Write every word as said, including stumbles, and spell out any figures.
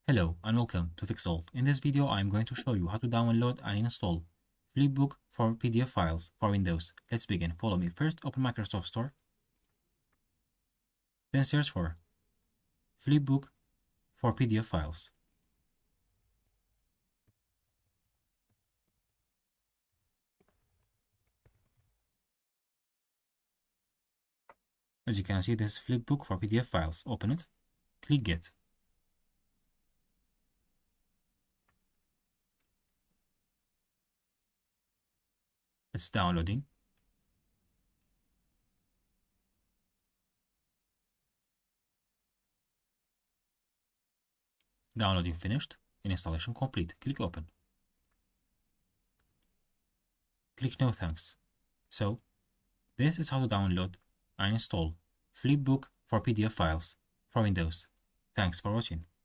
Hello and welcome to Fixold. In this video, I am going to show you how to download and install Flipbook for P D F files for Windows. Let's begin. Follow me. First, open Microsoft Store. Then search for Flipbook for P D F files. As you can see, this is Flipbook for P D F files. Open it. Click Get. It's downloading. Downloading finished and installation complete. Click Open. Click No Thanks. So, this is how to download and install Flipbook for P D F files for Windows. Thanks for watching.